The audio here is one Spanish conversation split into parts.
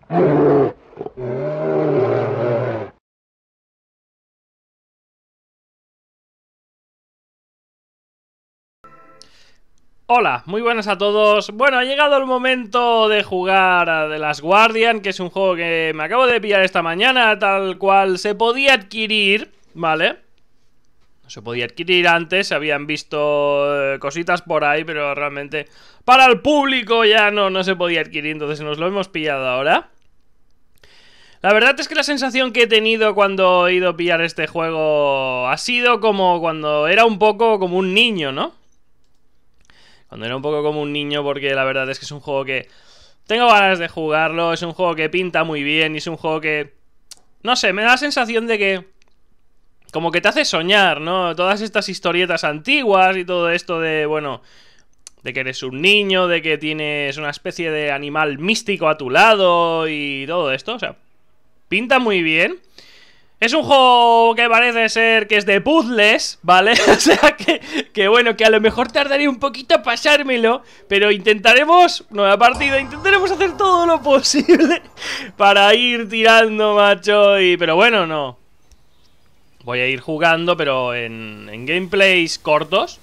Hola, muy buenas a todos. Bueno, ha llegado el momento de jugar a The Last Guardian, que es un juego que me acabo de pillar esta mañana, tal cual se podía adquirir, ¿vale? No se podía adquirir antes, se habían visto cositas por ahí, pero realmente para el público ya no se podía adquirir, entonces nos lo hemos pillado ahora. La verdad es que la sensación que he tenido cuando he ido a pillar este juego ha sido como cuando era un poco como un niño, ¿no? Cuando era un poco como un niño, porque la verdad es que es un juego que tengo ganas de jugarlo, es un juego que pinta muy bien y es un juego que, no sé, me da la sensación de que como que te hace soñar, ¿no? Todas estas historietas antiguas y todo esto de, bueno, de que eres un niño, de que tienes una especie de animal místico a tu lado y todo esto, o sea, pinta muy bien. Es un juego que parece ser que es de puzzles, ¿vale? O sea que bueno, que a lo mejor tardaría un poquito a pasármelo, pero intentaremos, nueva partida, intentaremos hacer todo lo posible para ir tirando, macho, pero bueno, no. Voy a ir jugando, pero en gameplays cortos.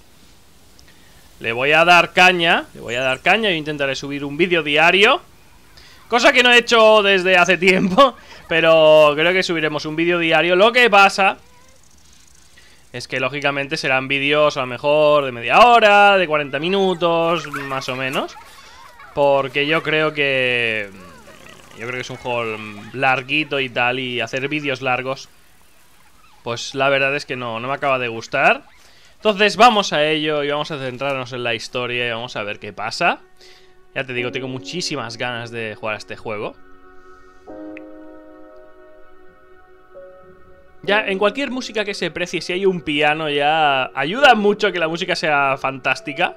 Le voy a dar caña, yo intentaré subir un vídeo diario. Cosa que no he hecho desde hace tiempo, pero creo que subiremos un vídeo diario. Lo que pasa es que lógicamente serán vídeos a lo mejor de media hora, de 40 minutos, más o menos. Porque yo creo que es un juego larguito y tal, y hacer vídeos largos, pues la verdad es que no me acaba de gustar. Entonces vamos a ello y vamos a centrarnos en la historia y vamos a ver qué pasa. Ya te digo, tengo muchísimas ganas de jugar a este juego. Ya, en cualquier música que se precie, si hay un piano, ya ayuda mucho a que la música sea fantástica.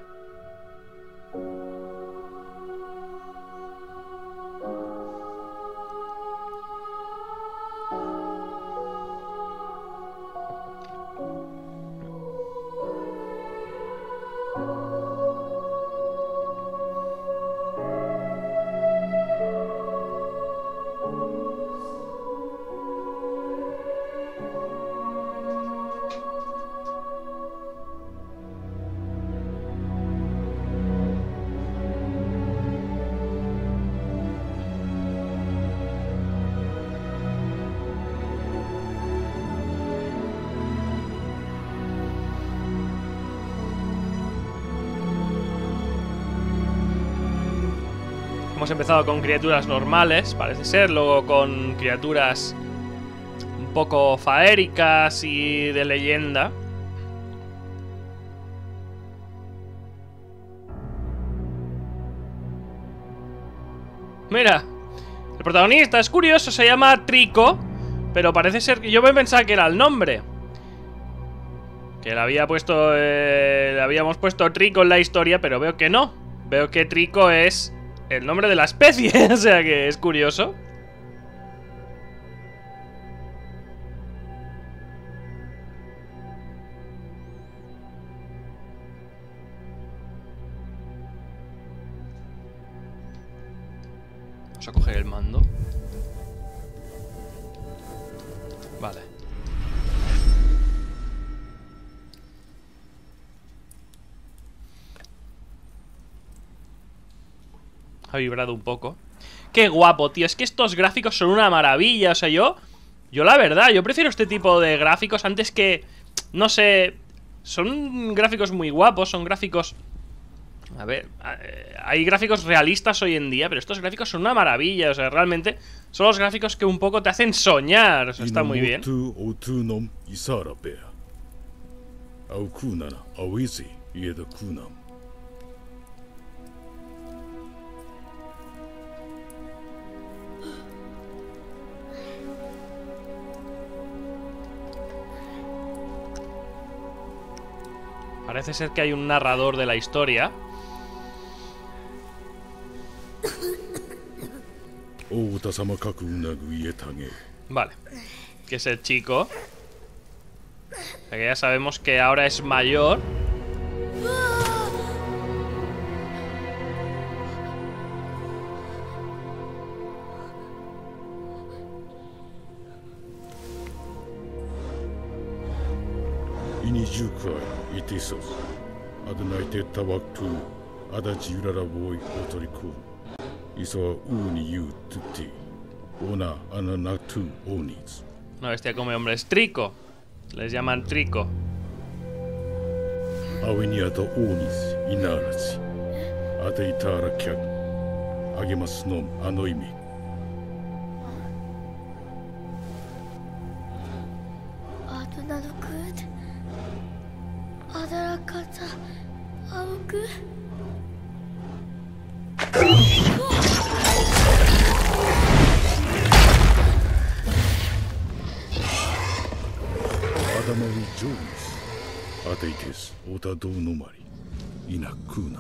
Hemos empezado con criaturas normales, parece ser, luego con criaturas un poco faéricas y de leyenda. Mira, el protagonista es curioso, se llama Trico, pero parece ser que yo me pensaba que era el nombre. Que le había puesto, le habíamos puesto Trico en la historia, pero veo que no. Veo que Trico es el nombre de la especie, o sea que es curioso. Vamos a coger el mando. Vale. Ha vibrado un poco. Qué guapo, tío. Es que estos gráficos son una maravilla. O sea, yo la verdad, yo prefiero este tipo de gráficos antes que, no sé, son gráficos muy guapos. Son gráficos, a ver, hay gráficos realistas hoy en día, pero estos gráficos son una maravilla. O sea, realmente son los gráficos que un poco te hacen soñar. O sea, está muy bien. Parece ser que hay un narrador de la historia. Vale. Que es el chico. O sea que ya sabemos que ahora es mayor. 20くらいいてそうada naitetta waktu ada jiurara boy otoriku iso uni yu tutti ona ananatu onis. No, este come hombres trico. Les llaman trico. Aweni ata onis inarachi ata itara kyak agemasu no ano imi. Aduna no good. Adarakata aoku. Adamawi Jones ataites ota do nomari inakuna.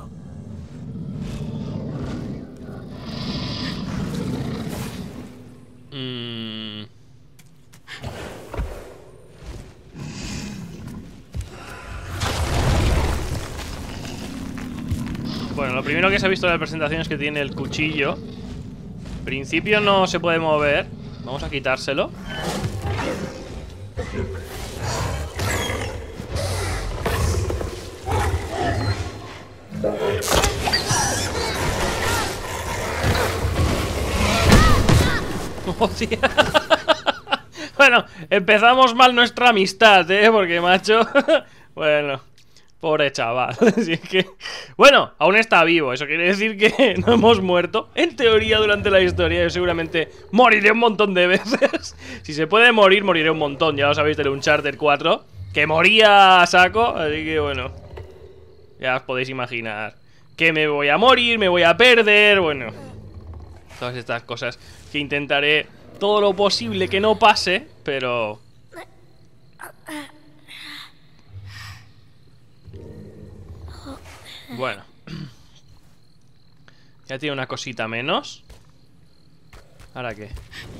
Bueno, lo primero que se ha visto en la presentación es que tiene el cuchillo. En principio no se puede mover. Vamos a quitárselo. Hostia. Bueno, empezamos mal nuestra amistad, porque macho. Bueno, pobre chaval. Así que... Bueno, aún está vivo. Eso quiere decir que no hemos muerto. En teoría, durante la historia yo seguramente moriré un montón de veces. Si se puede morir, moriré un montón. Ya lo sabéis del Uncharted 4, que moría a saco. Así que bueno, ya os podéis imaginar que me voy a morir, me voy a perder. Bueno, todas estas cosas que intentaré todo lo posible que no pase, pero... Bueno, ya tiene una cosita menos. ¿Ahora qué?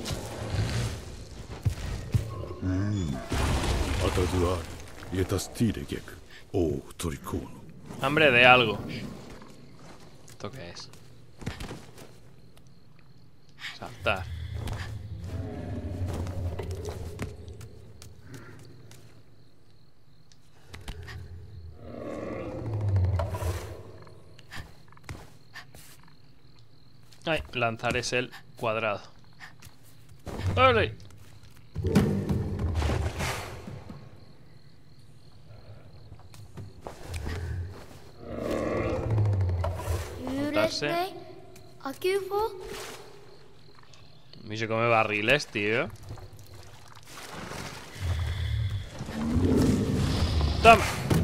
Hambre de algo. ¿Esto qué es? Saltar. Ay, lanzar es el cuadrado. ¡Vale! Montarse. Y se come barriles, tío. Toma.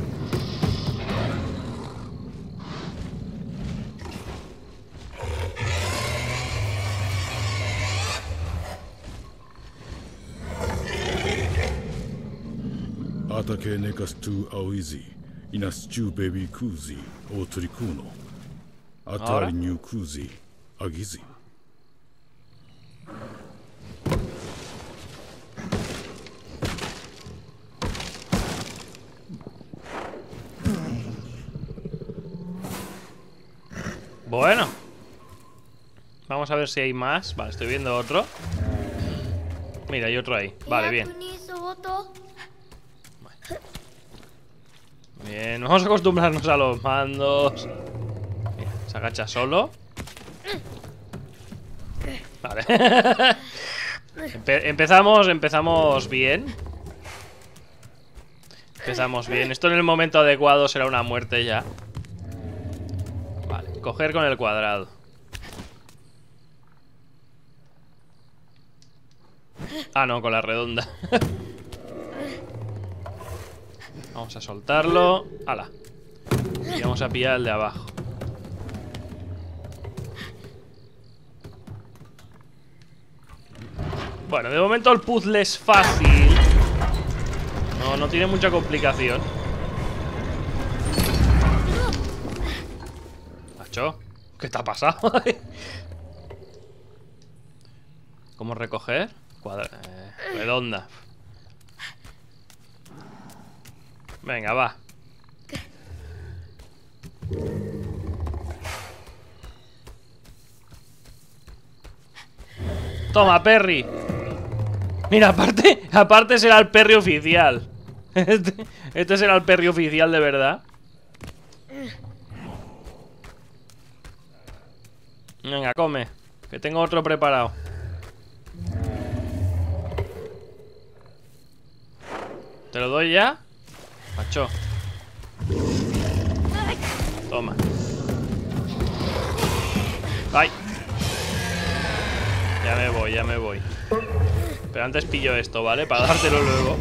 Atake nekastu aoizi inaschu baby kuzi o torikuno atari new kuzi agizi. Bueno, vamos a ver si hay más. Vale, estoy viendo otro. Mira, hay otro ahí. Vale, bien. Bien, vamos a acostumbrarnos a los mandos. Mira, se agacha solo. Vale. Empezamos bien. Empezamos bien. Esto en el momento adecuado será una muerte ya. Vale, coger con el cuadrado. Ah, no, con la redonda. Vamos a soltarlo. ¡Hala! Y vamos a pillar el de abajo. Bueno, de momento el puzzle es fácil. No tiene mucha complicación. Macho, ¿qué te ha pasado? ¿Cómo recoger? Redonda. Venga, va. Toma, Perry. Mira, aparte será el Perry oficial. Este será el perry oficial de verdad. Venga, come. Que tengo otro preparado. ¿Te lo doy ya? Macho. Toma. ¡Ay! Ya me voy, ya me voy. Pero antes pillo esto, ¿vale? Para dártelo luego.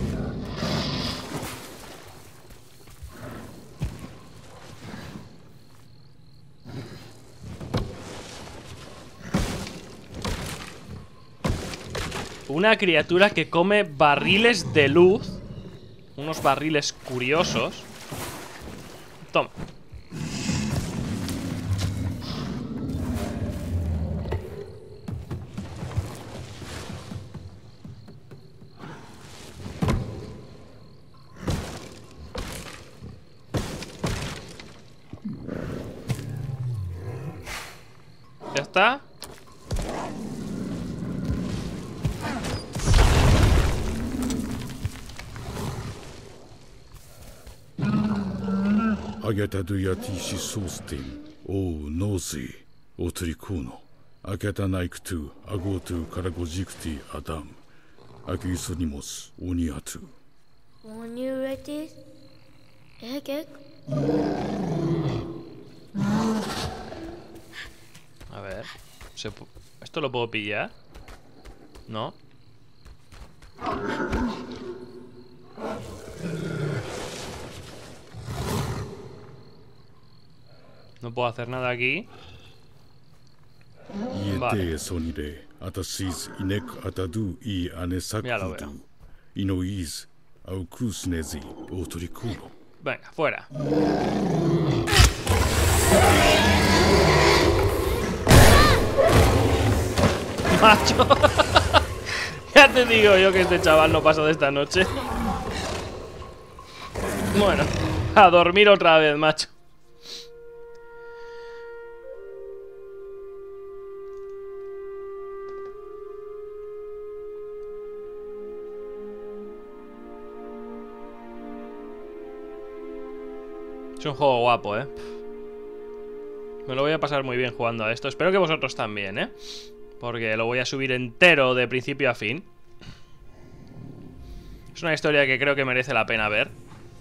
Una criatura que come barriles de luz. Unos barriles curiosos. Toma. ¿Ya está? Agata ya tishi sosten o nose otrikuno. Agata naiktu agotu karagojikti adam. Agisunimos uniatu. Monuretis. Egek. A ver. ¿Esto lo puedo pillar? ¿No? No puedo hacer nada aquí. Vale. Ya lo veo. Venga, fuera. Macho. Ya te digo yo que este chaval no pasa de esta noche. Bueno, a dormir otra vez, macho. Es un juego guapo, ¿eh? Me lo voy a pasar muy bien jugando a esto. Espero que vosotros también, ¿eh? Porque lo voy a subir entero de principio a fin. Es una historia que creo que merece la pena ver.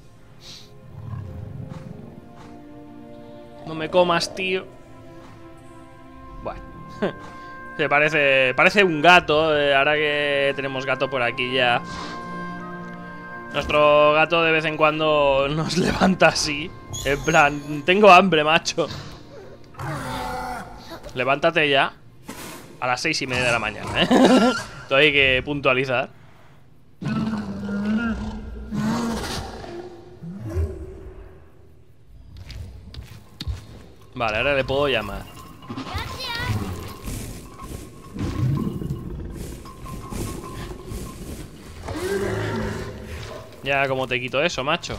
No me comas, tío. Bueno. Se parece un gato. Ahora que tenemos gato por aquí ya. Nuestro gato de vez en cuando nos levanta así. En plan, tengo hambre, macho. Levántate ya. A las 6:30 de la mañana, ¿eh? Esto hay que puntualizar. Vale, ahora le puedo llamar. Ya, como te quito eso, macho.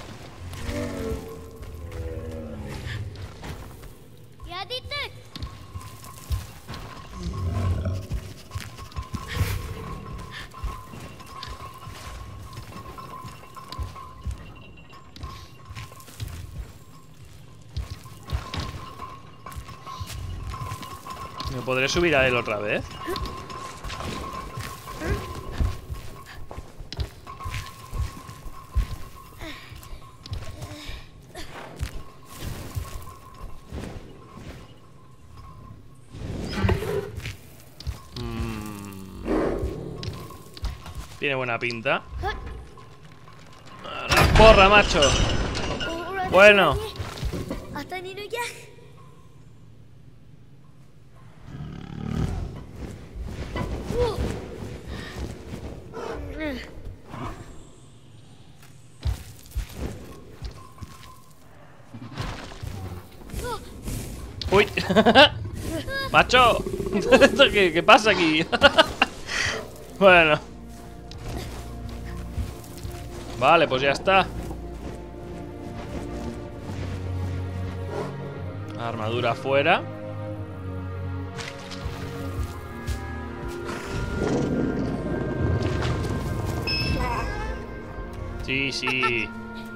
¿Me podré subir a él otra vez? Tiene buena pinta. ¡La porra, macho! Bueno. ¡Uy! ¡Macho! ¿Qué pasa aquí? Bueno. Vale, pues ya está. Armadura fuera. Sí, sí.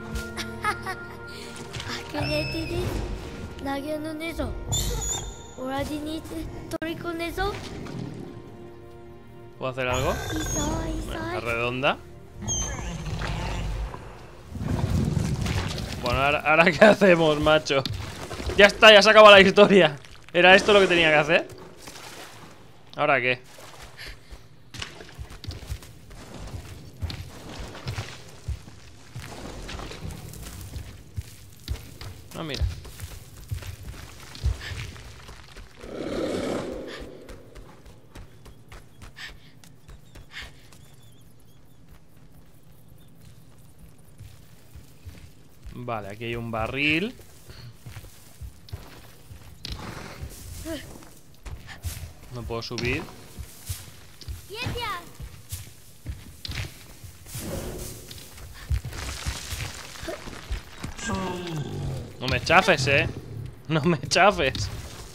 アクネティです投げのねぞオラディニトリコねぞ ¿Puedo hacer algo? いそうい Bueno, そう está redonda. Bueno, ahora ¿qué hacemos, macho? Ya está, ya se acaba la historia. ¿Era esto lo que tenía que hacer? ¿Ahora qué? Ah, mira. Vale, aquí hay un barril. No puedo subir. No me chafes, no me chafes.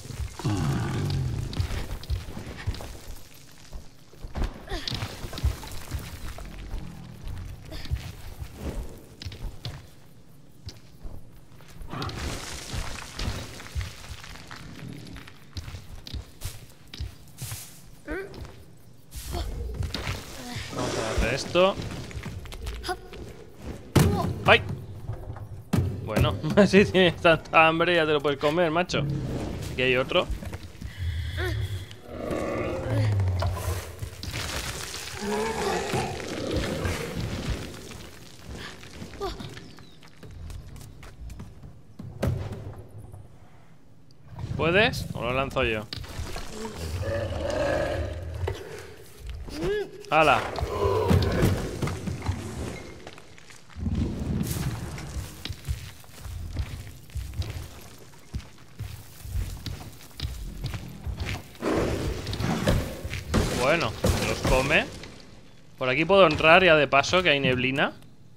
Vamos a darle esto. ¡Ay! Bueno, si tienes tanta hambre ya te lo puedes comer, macho. Aquí hay otro. ¿Puedes? ¿O lo lanzo yo? ¡Hala! Bueno, se los come. Por aquí puedo entrar ya de paso, que hay neblina.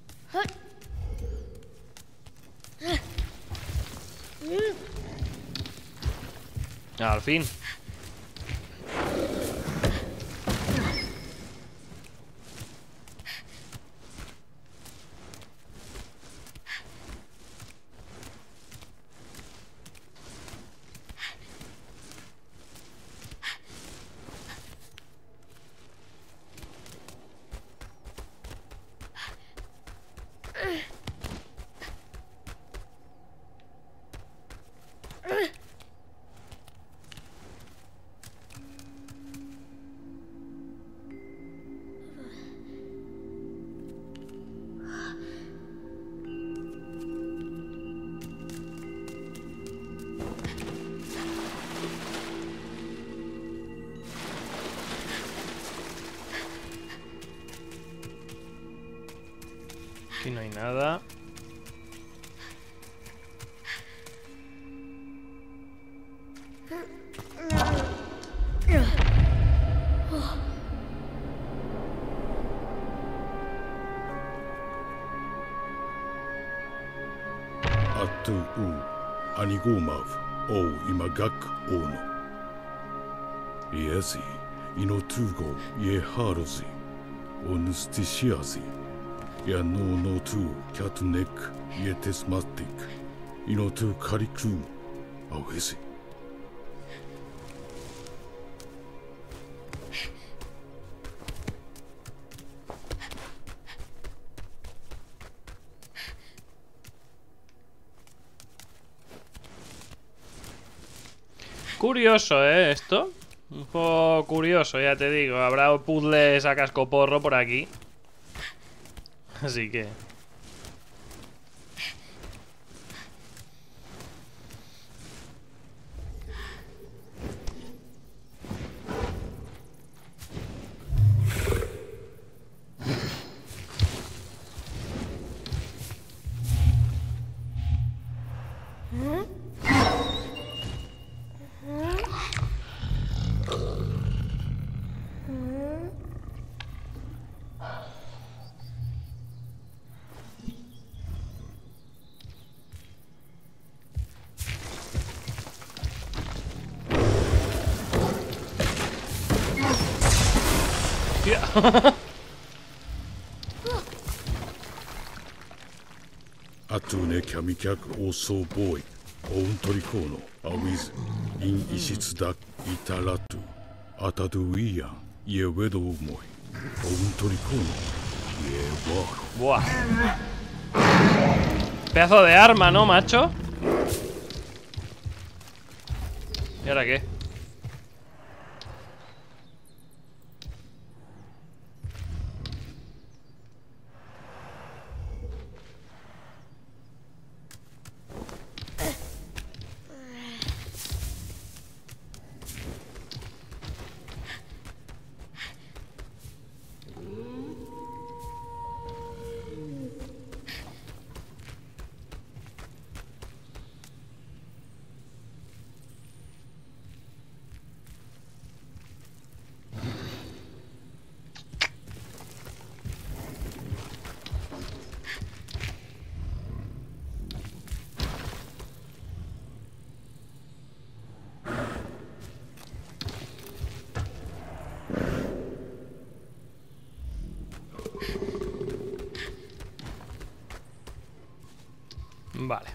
Al fin. Aquí no hay nada. Atu u anigomav o imagak ono. Iesi inotugo ye harosi onustisiasi. Ya no tu catnek ye tesmatic. Inotu kariku awesi. Curioso, esto. Un poco curioso, ya te digo. Habrá puzzles a cascoporro por aquí. Así que... Atune Kamikak also boy, own Torikono, a with in Ishitsudak Itaratu, Ataduia, ye wedo moy, own Torikono, ye war. Buah. Pedazo de arma, ¿no, macho? ¿Y ahora qué? Vale.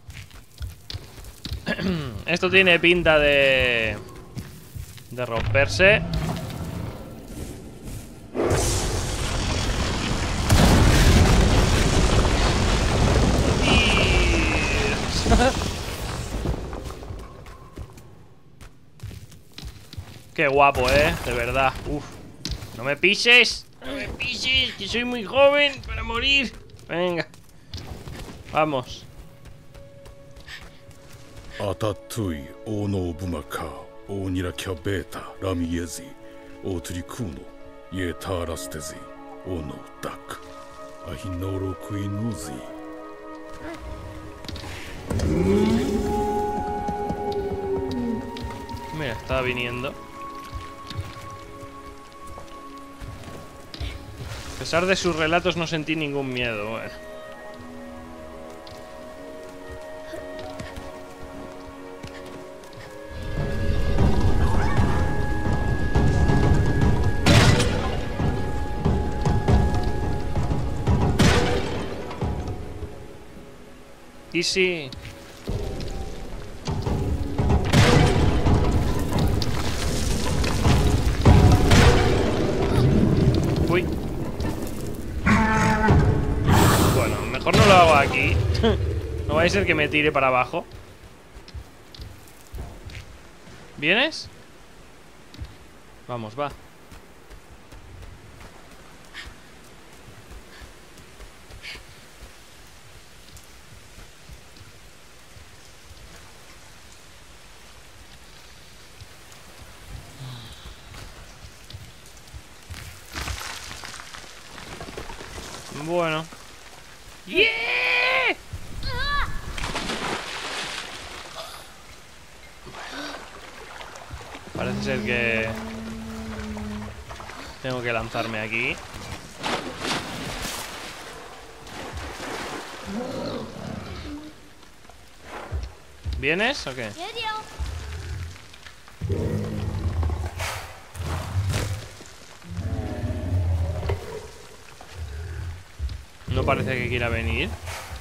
Esto tiene pinta de romperse. Qué guapo, de verdad. Uf. No me pises. No me pises, que soy muy joven para morir. Venga. Vamos. Atatui, Ono Bumaka, Onira Kyabeta, Ramiezi, Otrikuno, Ye Tarastezi, Ono Dak, Ahinoro Kuinuzi. Mira, estaba viniendo. A pesar de sus relatos no sentí ningún miedo. Bueno. Easy. Uy. Bueno, mejor no lo hago aquí. No va a ser que me tire para abajo. ¿Vienes? Vamos, va. Bueno. ¡Yeah! Parece ser que tengo que lanzarme aquí. ¿Vienes o qué? No parece que quiera venir.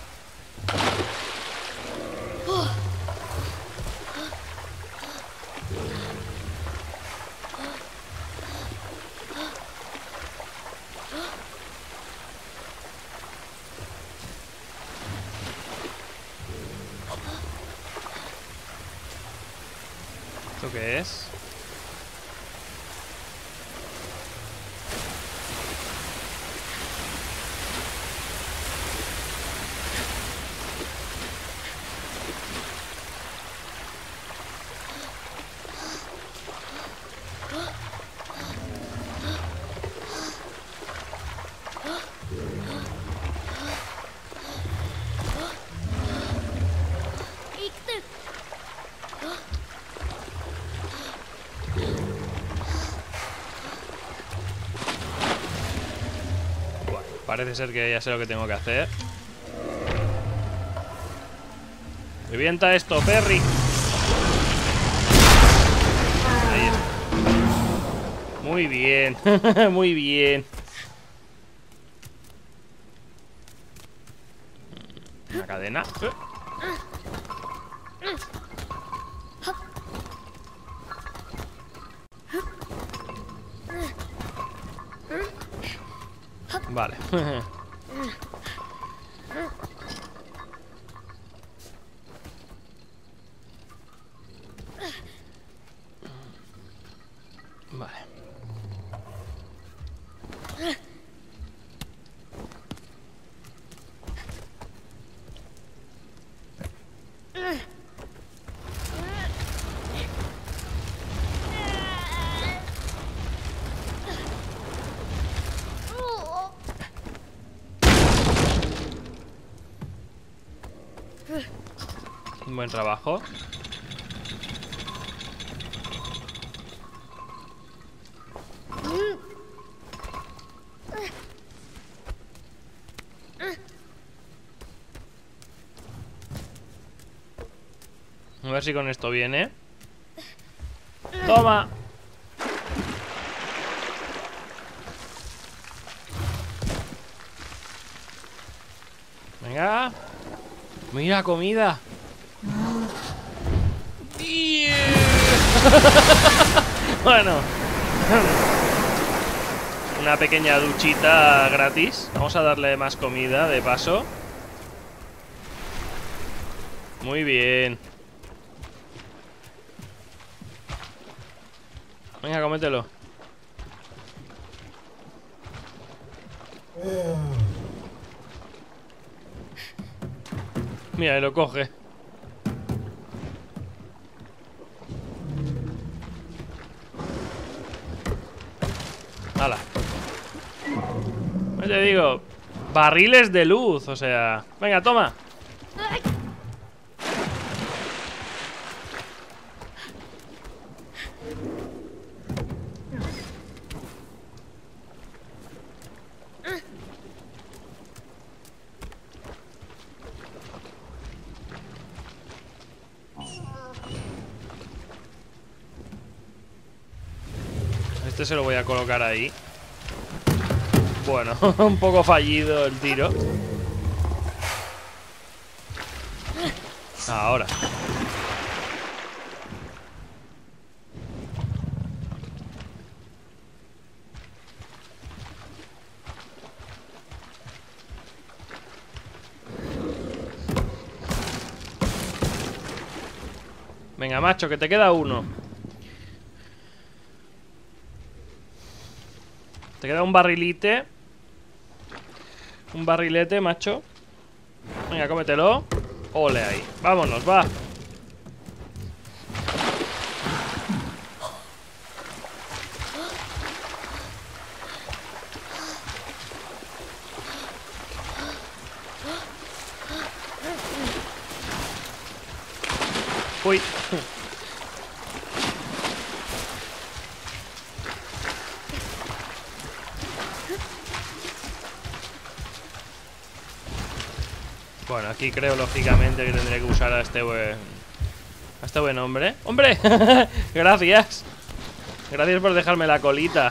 ¿Esto qué es? Parece ser que ya sé lo que tengo que hacer. Revienta esto, Perry. Ahí está. Muy bien. Muy bien. Una cadena. Vale. Vale. Un buen trabajo. A ver si con esto viene. ¡Toma! Venga. Mira, comida. Yeah. Bueno. Una pequeña duchita gratis. Vamos a darle más comida de paso. Muy bien. Venga, cómetelo. Mira, y lo coge. ¡Hala! Pues te digo, barriles de luz, o sea... Venga, toma. Este se lo voy a colocar ahí. Bueno, un poco fallido el tiro. Ahora. Venga, macho, que te queda uno. Te queda un barrilete. Un barrilete, macho. Venga, cómetelo. Ole ahí. Vámonos, va. Uy. Bueno, aquí creo lógicamente que tendré que usar a este buen hombre. ¡Hombre! Gracias. Gracias por dejarme la colita.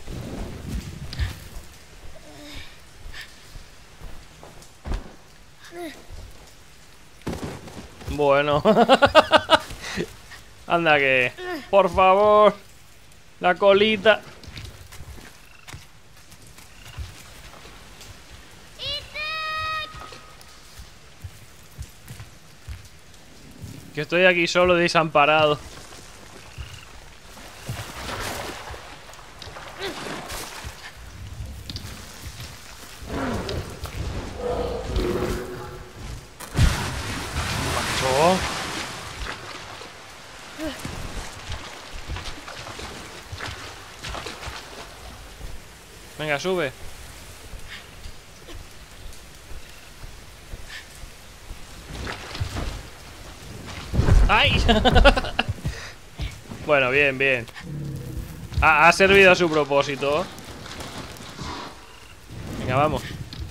Bueno. Anda que... Por favor. La colita. Que estoy aquí solo desamparado. Macho. Venga, sube. ¡Ay! Bueno, bien, bien. Ha servido a su propósito. Venga, vamos.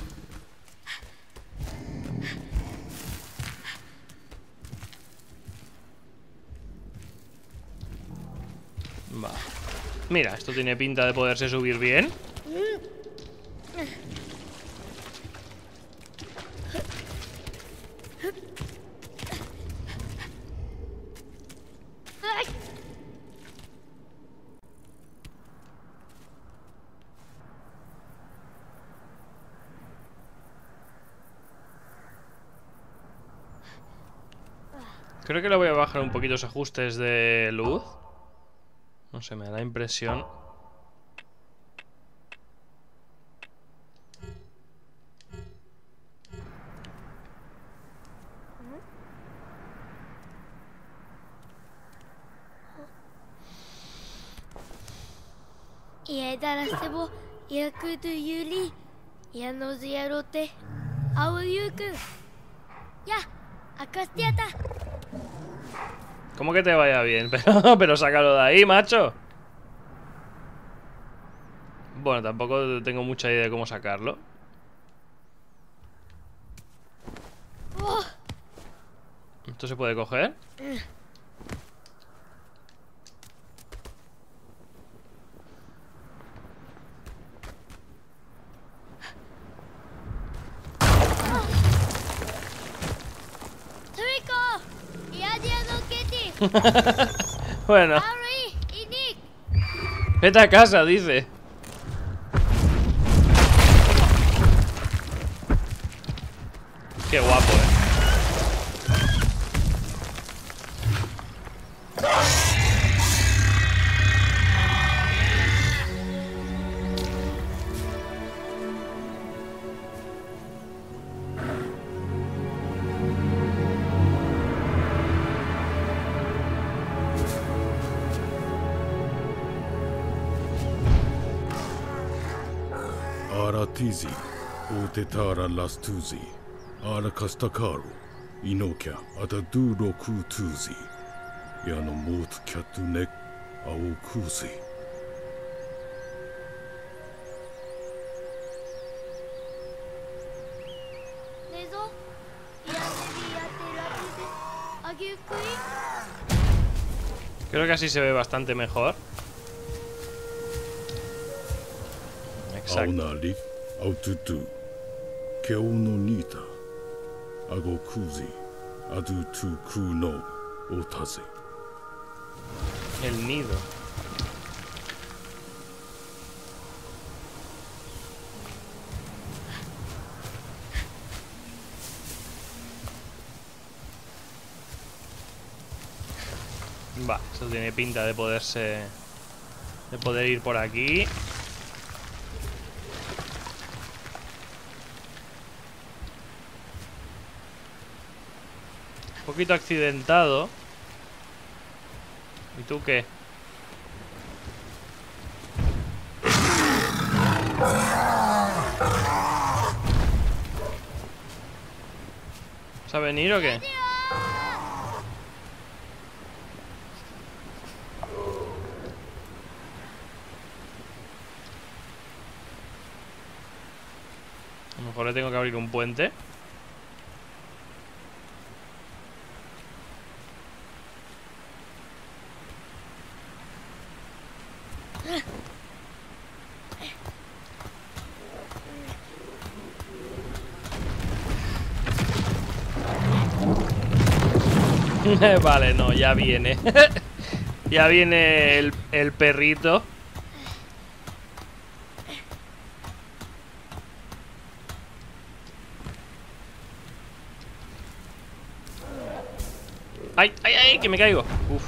Va. Mira, esto tiene pinta de poderse subir bien. Creo que le voy a bajar un poquito los ajustes de luz. No sé, me da la impresión. Ia darase wo yaku to yuri. Ya no ziarote. Aoyuku. Ya, akastiata. ¿Cómo que te vaya bien? Pero sácalo de ahí, macho. Bueno, tampoco tengo mucha idea de cómo sacarlo. ¿Esto se puede coger? Bueno. Vete a casa, dice. Qué guapo, Aratizi, Otetara Lastuzi, Arakastakaru, Inokia, Ataduro Kutuzi, Yano Mot Katunek, Aokuzi. Creo que así se ve bastante mejor. Exacto. Aonari, Aututu, Keo no Nita, Agokuzi, Adutu Kuno, Otaze. El nido. Va, esto tiene pinta de poderse... de poder ir por aquí. Un poquito accidentado. ¿Y tú qué? ¿Vas a venir o qué? A lo mejor le tengo que abrir un puente. Vale, no, ya viene. Ya viene el perrito. ¡Ay, ay, ay! ¡Que me caigo! Uf.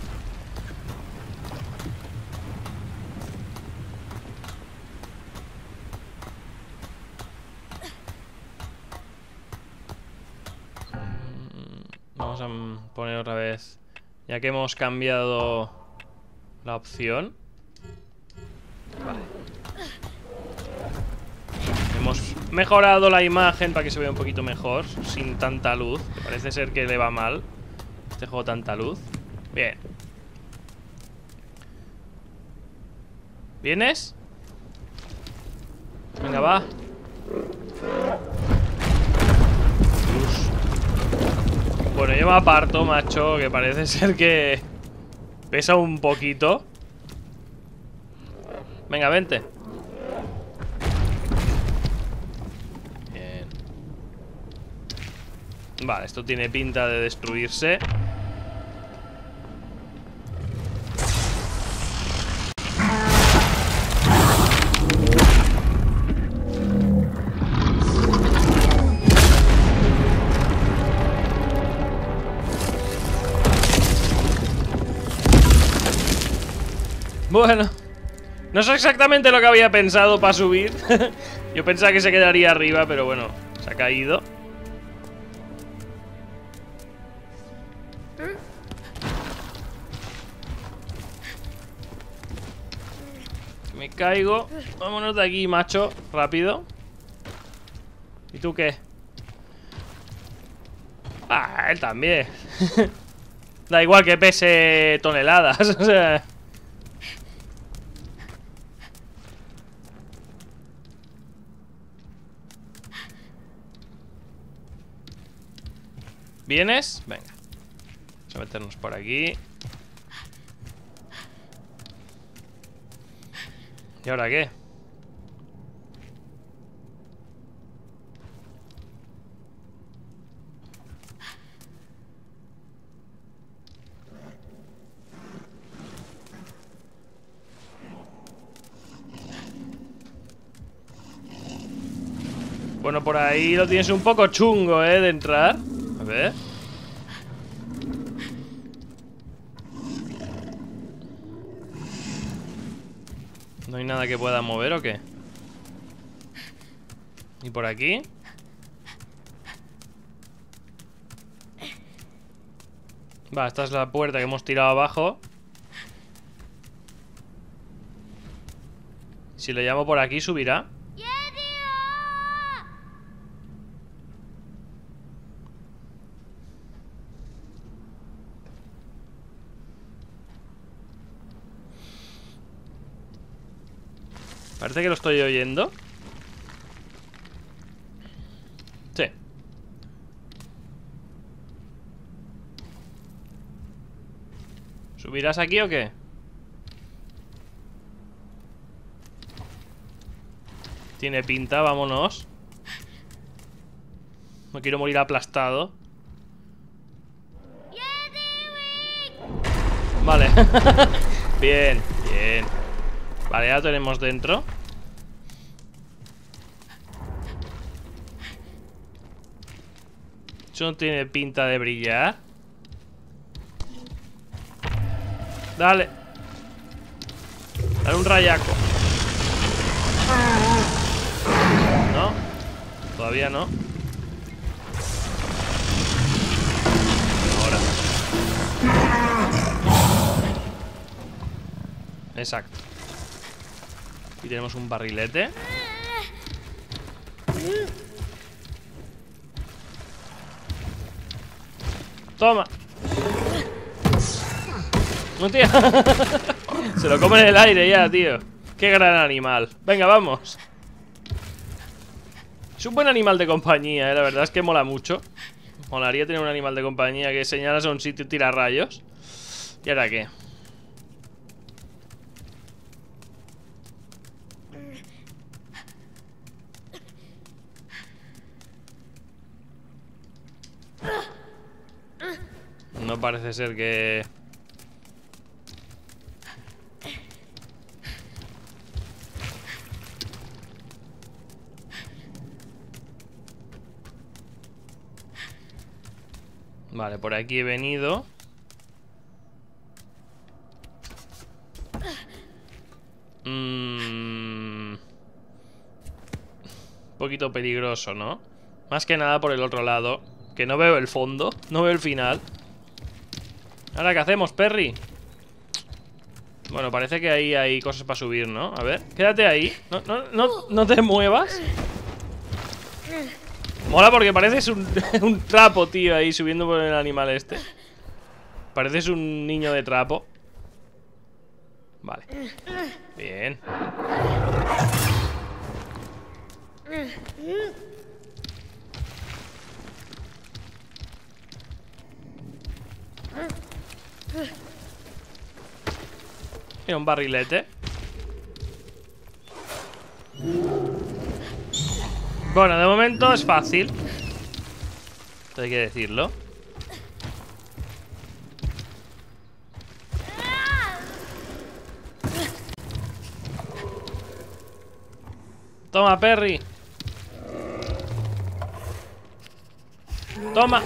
Vamos a poner otra vez. Ya que hemos cambiado la opción. Vale. Hemos mejorado la imagen para que se vea un poquito mejor, sin tanta luz. Parece ser que le va mal este juego tanta luz. Bien. ¿Vienes? Venga, va. Bueno, yo me aparto, macho, que parece ser que pesa un poquito. Venga, vente. Bien. Vale, esto tiene pinta de destruirse. Bueno, no sé exactamente lo que había pensado para subir. Yo pensaba que se quedaría arriba, pero bueno, se ha caído. Me caigo. Vámonos de aquí, macho. Rápido. ¿Y tú qué? Ah, él también. Da igual que pese toneladas. O sea... ¿Vienes? Venga. Vamos a meternos por aquí. ¿Y ahora qué? Bueno, por ahí lo tienes un poco chungo, de entrar. A ver. ¿No hay nada que pueda mover o qué? ¿Y por aquí? Va, esta es la puerta que hemos tirado abajo. Si le llamo por aquí, subirá. Parece que lo estoy oyendo. Sí. ¿Subirás aquí o qué? Tiene pinta, vámonos. No quiero morir aplastado. Vale. Bien, bien. Vale, ya lo tenemos dentro. Eso no tiene pinta de brillar. Dale. Dale un rayaco. ¿No? Todavía no. Ahora. Exacto. Aquí tenemos un barrilete. Toma. No, tío. Se lo come en el aire ya, tío. Qué gran animal. Venga, vamos. Es un buen animal de compañía, la verdad es que mola mucho. Molaría tener un animal de compañía que señalas a un sitio y tira rayos. ¿Y ahora qué? No parece ser que... Vale, por aquí he venido. Un poquito peligroso, ¿no? Más que nada por el otro lado. Que no veo el fondo, no veo el final. ¿Ahora qué hacemos, Perry? Bueno, parece que ahí hay cosas para subir, ¿no? A ver, quédate ahí. No te muevas. Mola porque pareces un trapo, tío, ahí subiendo por el animal este. Pareces un niño de trapo. Vale. Bien. Mira, un barrilete. Bueno, de momento es fácil. Esto hay que decirlo. Toma, Perry. Toma.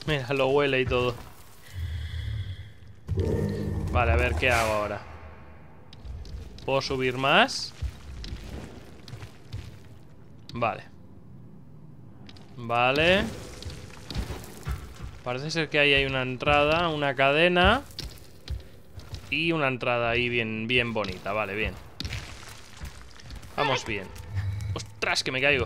Mira, lo huele y todo. Vale, a ver qué hago ahora. ¿Puedo subir más? Vale. Vale. Parece ser que ahí hay una entrada, una cadena. Y una entrada ahí bien bonita. Vale, bien. Vamos bien. ¡Ostras, que me caigo!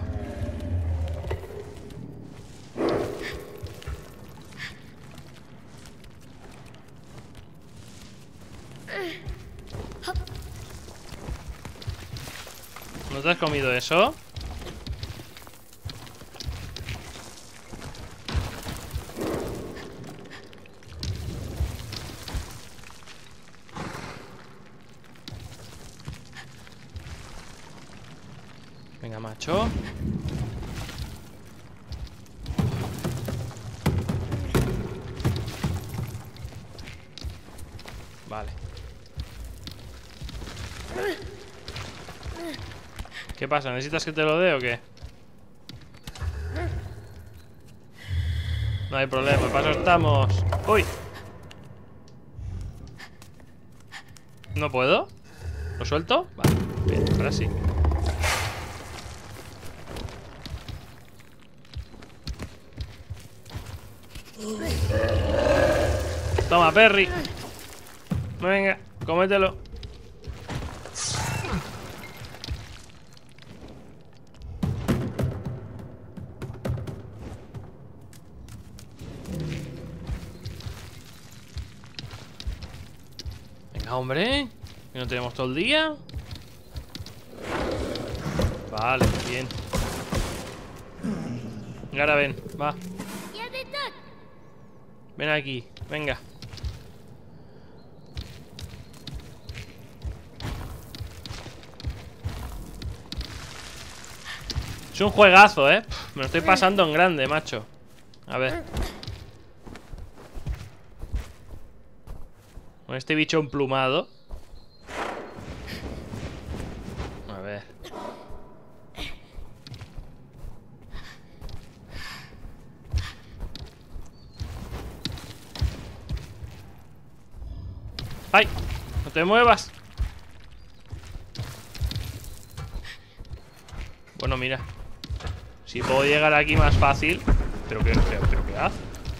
¿No te has comido eso? Venga, macho. Vale. ¿Qué pasa? ¿Necesitas que te lo dé o qué? No hay problema, para eso estamos. ¡Uy! ¿No puedo? ¿Lo suelto? Vale, bien, ahora sí. Toma, Perry. Venga, cómetelo. Venga, hombre. Que no tenemos todo el día. Vale, bien. Ahora ven, va. Ven aquí, venga. Es un juegazo, ¿eh? Me lo estoy pasando en grande, macho. A ver. Con este bicho emplumado. A ver. ¡Ay! ¡No te muevas! Bueno, mira. Si puedo llegar aquí más fácil. ¿Pero qué hace?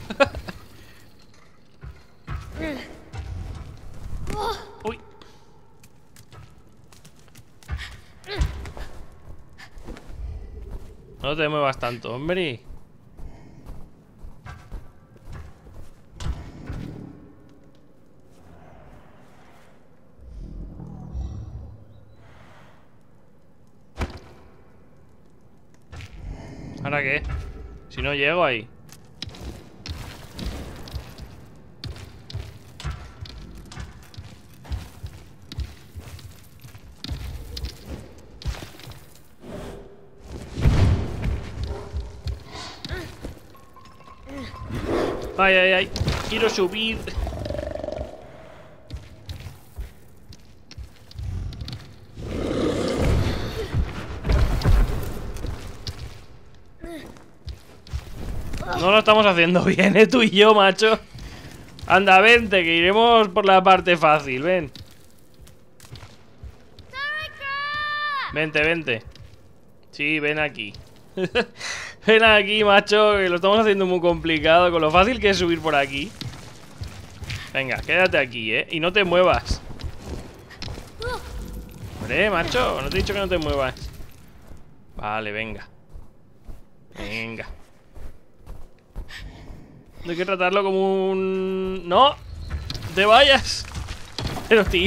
Uy. No te muevas tanto, hombre. ¿Ahora qué? Si no llego ahí. Ay, ay, ay. Quiero subir. No lo estamos haciendo bien, tú y yo, macho. Anda, vente, que iremos por la parte fácil, ven. Vente, vente. Sí, ven aquí. Ven aquí, macho, que lo estamos haciendo muy complicado. Con lo fácil que es subir por aquí. Venga, quédate aquí, y no te muevas. Hombre, macho, no te he dicho que no te muevas. Vale, venga. Venga. Hay que tratarlo como un... ¡No! ¡Te vayas! Pero, tío...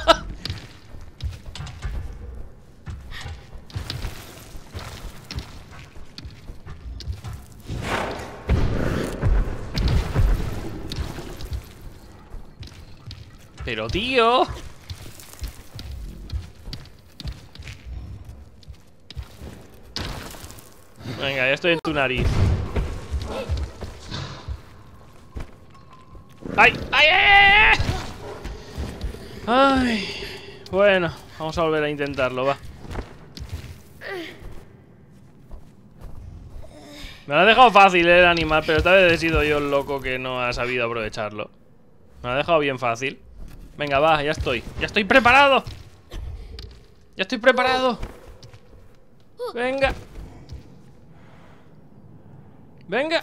Pero, tío... Venga, ya estoy en tu nariz. ¡Ay! ¡Ay, ay, ay! ¡Ay! Bueno, vamos a volver a intentarlo, va. Me lo ha dejado fácil el animal, pero esta vez he sido yo el loco que no ha sabido aprovecharlo. Me lo ha dejado bien fácil. Venga, va, ya estoy. ¡Ya estoy preparado! ¡Ya estoy preparado! Venga. Venga.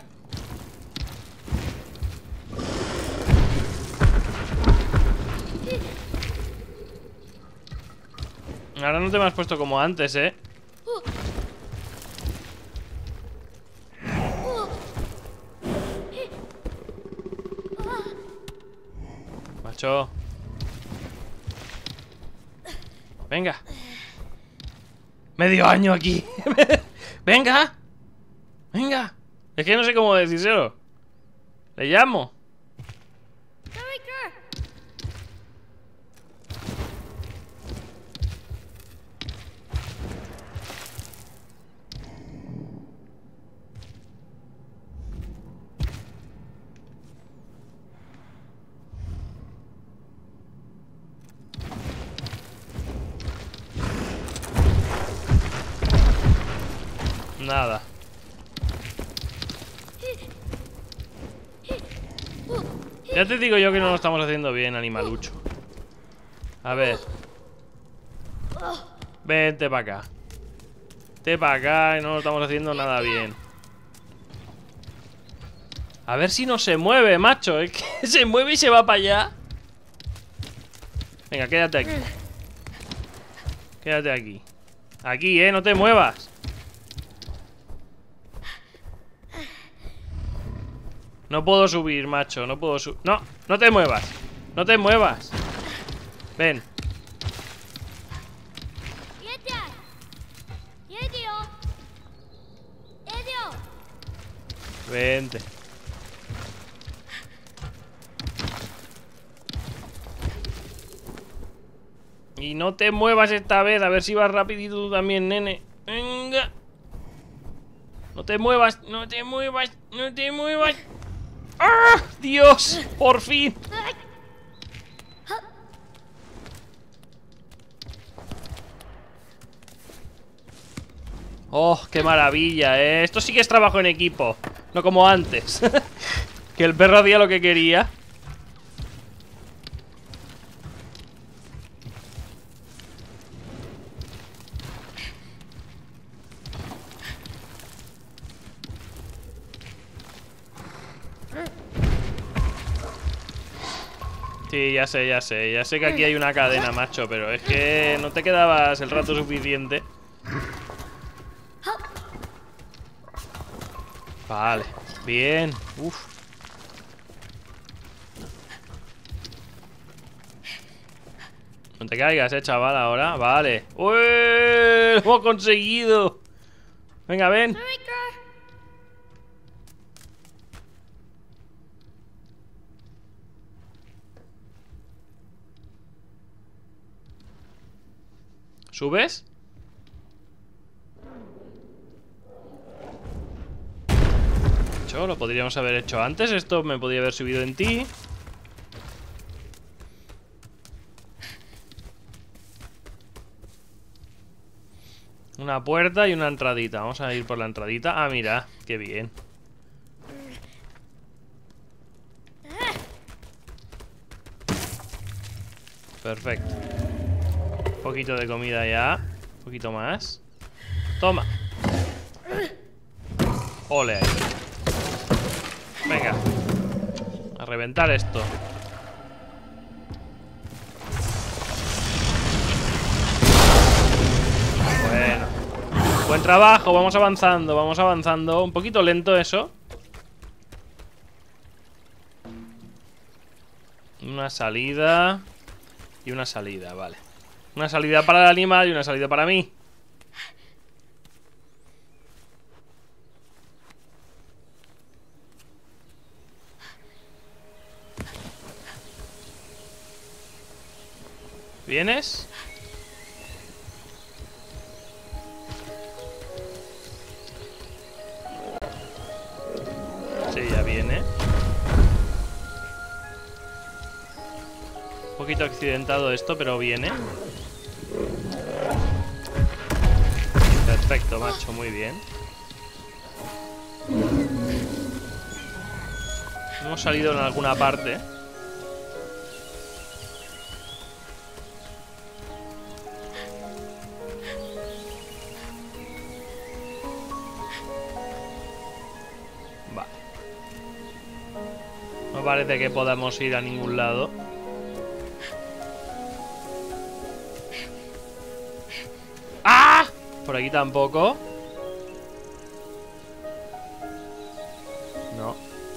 Ahora no te me has puesto como antes, ¿eh? Macho. Venga. Medio año aquí. Venga. Venga. Es que no sé cómo decírselo. Le llamo. Nada. Ya te digo yo que no lo estamos haciendo bien, animalucho. A ver. Vente para acá. Vente para acá y no lo estamos haciendo nada bien. A ver si no se mueve, macho. Es que se mueve y se va para allá. Venga, quédate aquí. Quédate aquí. Aquí, no te muevas. No puedo subir, macho. No puedo subir. No, no te muevas. No te muevas. Ven. Vente. Y no te muevas esta vez. A ver si vas rapidito tú también, nene. Venga. No te muevas. No te muevas. No te muevas. ¡Ah! ¡Dios! ¡Por fin! ¡Oh, qué maravilla, eh! Esto sí que es trabajo en equipo. No como antes. Que el perro hacía lo que quería. Sí, ya sé, ya sé. Ya sé que aquí hay una cadena, macho. Pero es que no te quedabas el rato suficiente. Vale, bien. Uf. No te caigas, chaval, ahora. Vale. ¡Uy! ¡Lo hemos conseguido! Venga, ven. ¿Subes? Lo podríamos haber hecho antes. Esto me podría haber subido en ti. Una puerta y una entradita. Vamos a ir por la entradita. Ah, mira, qué bien. Perfecto. Un poquito de comida ya. Un poquito más. Toma. Ole ahí. Venga. A reventar esto. Bueno. Buen trabajo, vamos avanzando, vamos avanzando. Un poquito lento eso. Una salida. Y una salida, vale. Una salida para el animal y una salida para mí. ¿Vienes? Sí, ya viene. Un poquito accidentado esto, pero viene. Perfecto, macho, muy bien. Hemos salido en alguna parte. Vale. No parece que podamos ir a ningún lado. ¡Ah! Por aquí tampoco. No.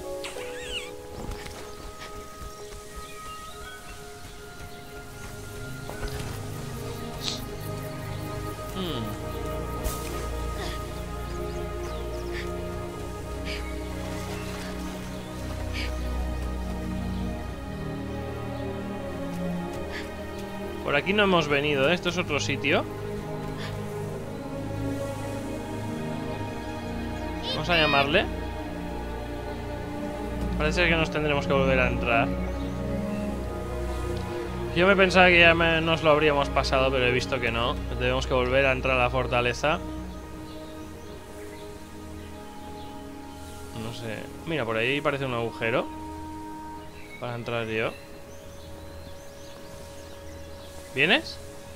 Por aquí no hemos venido, ¿eh? Esto es otro sitio. Vamos a llamarle. Parece que nos tendremos que volver a entrar. Yo me pensaba que ya nos lo habríamos pasado, pero he visto que no. Tenemos que volver a entrar a la fortaleza. No sé. Mira, por ahí parece un agujero para entrar yo. ¿Vienes?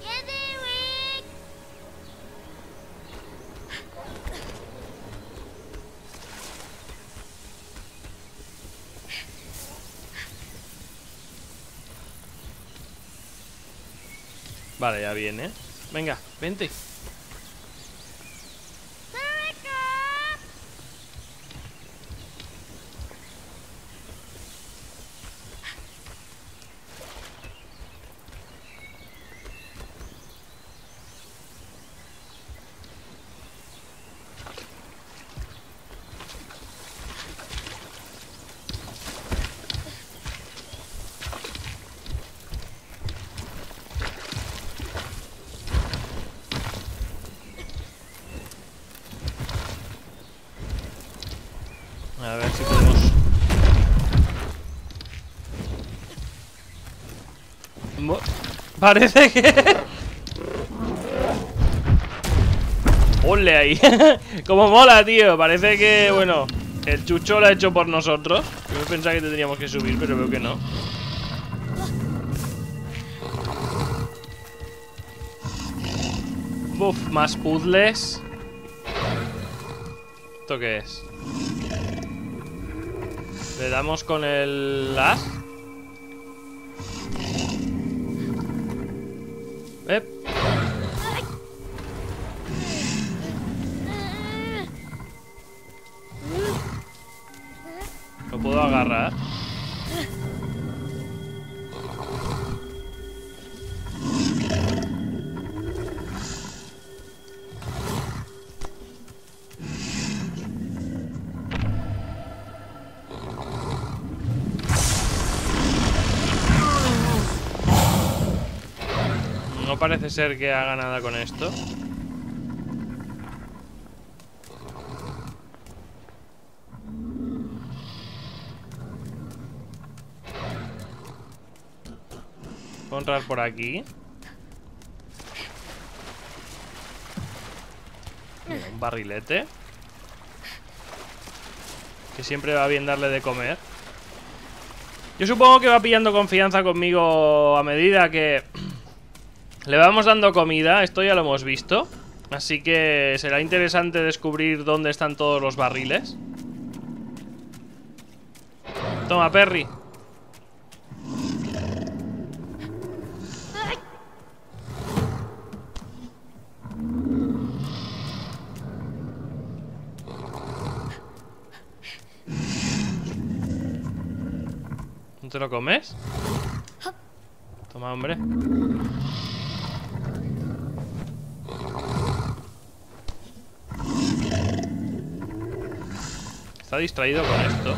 Vale, ya viene. Venga, vente. A ver si podemos... Parece que... ¡Ole ahí! Como mola, tío. Parece que, bueno, el chucho lo ha hecho por nosotros. Yo pensaba que tendríamos que subir, pero veo que no. Buf, más puzzles. ¿Esto qué es? Le damos con el as. Lo puedo agarrar. No parece ser que haga nada con esto. Puedo entrar por aquí. Mira, un barrilete. Que siempre va bien darle de comer. Yo supongo que va pillando confianza conmigo a medida que le vamos dando comida. Esto ya lo hemos visto. Así que será interesante descubrir dónde están todos los barriles. Toma, Perry. ¿No te lo comes? Toma, hombre. Está distraído con esto.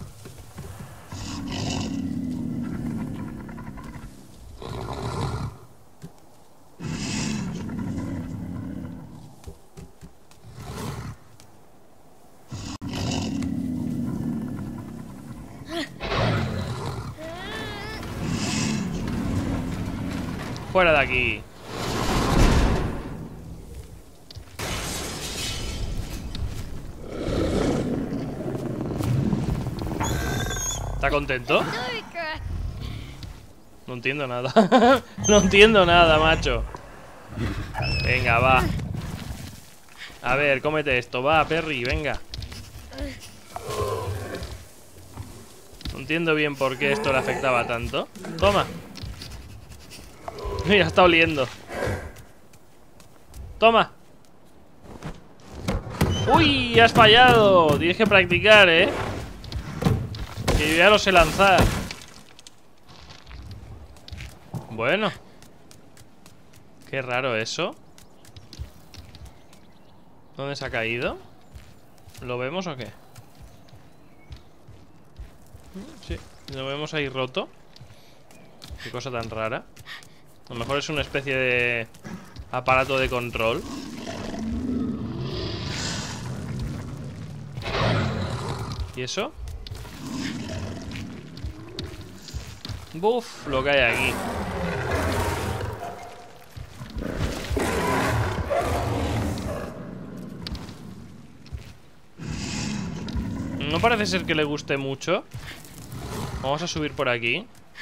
Fuera de aquí. ¿Está contento? トリコ No entiendo nada. No entiendo nada, macho. Venga, va. A ver, cómete esto. Va, Perry, venga. No entiendo bien por qué esto le afectaba tanto. Toma. Mira, está oliendo. Toma. ¡Uy! Has fallado. Tienes que practicar, ¿eh? Que yo ya lo sé lanzar. Bueno. Qué raro eso. ¿Dónde se ha caído? ¿Lo vemos o qué? Sí, lo vemos ahí roto. Qué cosa tan rara. A lo mejor es una especie de aparato de control. ¿Y eso? Buf, lo que hay aquí. No parece ser que le guste mucho. Vamos a subir por aquí.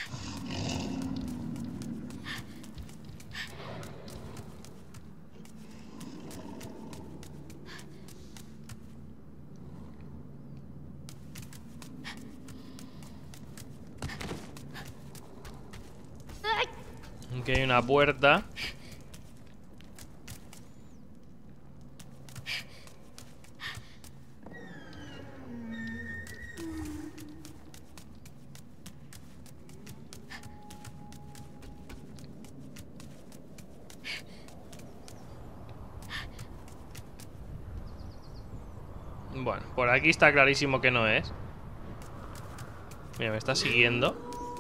Aquí hay una puerta. Bueno, por aquí está clarísimo que no es. Mira, me está siguiendo.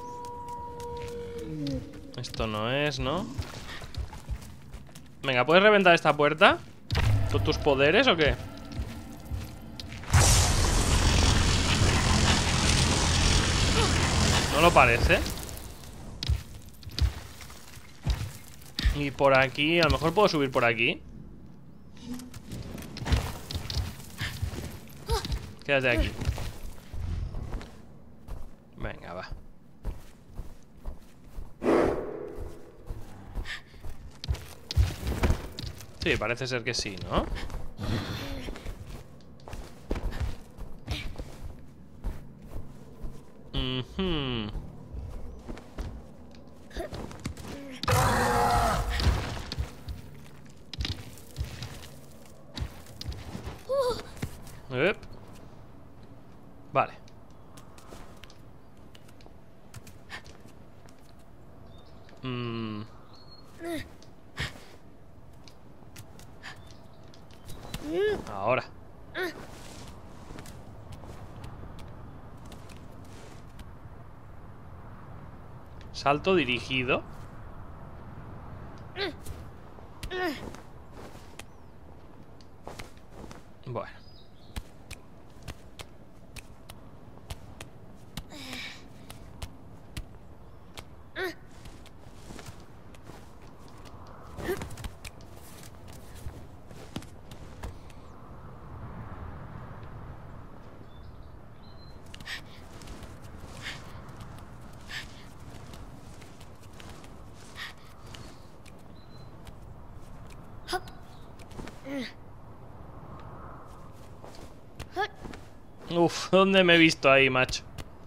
Esto no es, ¿no? Venga, ¿puedes reventar esta puerta? ¿Con tus poderes o qué? No lo parece. Y por aquí, a lo mejor puedo subir por aquí. Quédate aquí. Venga, va. Sí, parece ser que sí, ¿no? Ep. Vale. Ahora. Salto dirigido. Bueno. Uf, ¿dónde me he visto ahí, macho?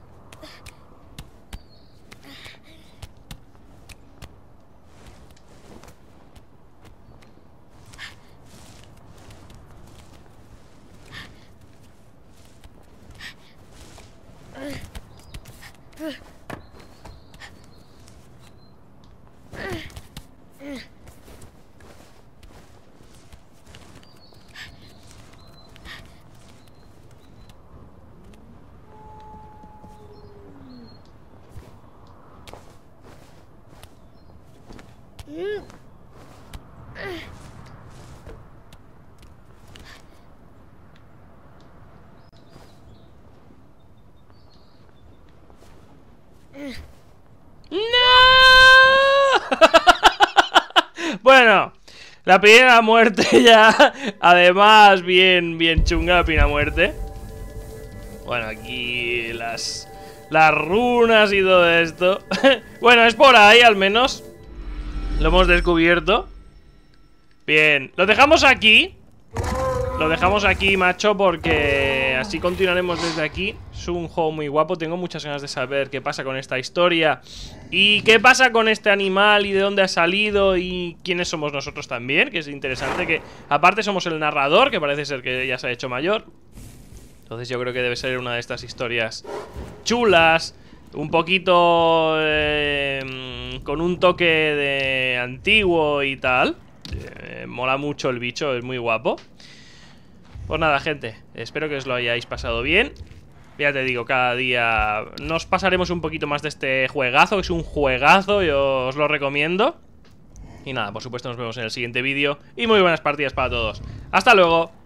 Bueno, la primera muerte ya. Además, bien chunga la primera muerte. Bueno, aquí las runas y todo esto. Bueno, es por ahí al menos. Lo hemos descubierto. Bien, lo dejamos aquí. Lo dejamos aquí, macho, porque así continuaremos desde aquí. Es un juego muy guapo, tengo muchas ganas de saber qué pasa con esta historia y qué pasa con este animal y de dónde ha salido y quiénes somos nosotros también, que es interesante que aparte somos el narrador, que parece ser que ya se ha hecho mayor. Entonces yo creo que debe ser una de estas historias chulas, un poquito con un toque de antiguo y tal. Mola mucho el bicho, es muy guapo. Pues nada, gente, espero que os lo hayáis pasado bien. Ya te digo, cada día nos pasaremos un poquito más de este juegazo, que es un juegazo, yo os lo recomiendo. Y nada, por supuesto nos vemos en el siguiente vídeo. Y muy buenas partidas para todos. ¡Hasta luego!